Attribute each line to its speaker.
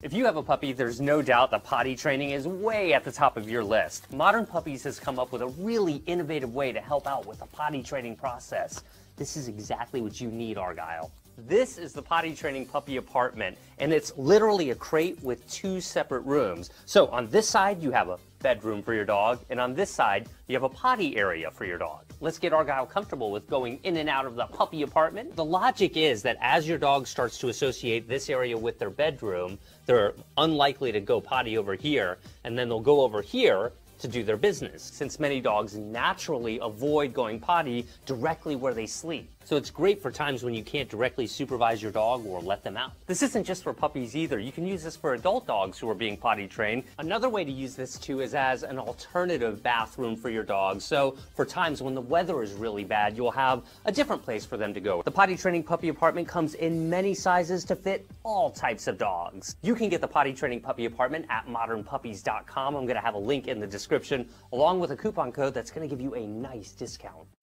Speaker 1: If you have a puppy, there's no doubt that potty training is way at the top of your list. Modern Puppies has come up with a really innovative way to help out with the potty training process. This is exactly what you need, Argyle. This is the potty training puppy apartment, and it's literally a crate with 2 separate rooms. So on this side, you have a bedroom for your dog, and on this side, you have a potty area for your dog. Let's get Argyle comfortable with going in and out of the puppy apartment. The logic is that as your dog starts to associate this area with their bedroom, they're unlikely to go potty over here, and then they'll go over here to do their business, since many dogs naturally avoid going potty directly where they sleep. So it's great for times when you can't directly supervise your dog or let them out. This isn't just for puppies either. You can use this for adult dogs who are being potty trained. Another way to use this too is as an alternative bathroom for your dog. So for times when the weather is really bad, you'll have a different place for them to go. The potty training puppy apartment comes in many sizes to fit all types of dogs. You can get the potty training puppy apartment at modernpuppies.com. I'm going to have a link in the description along with a coupon code that's going to give you a nice discount.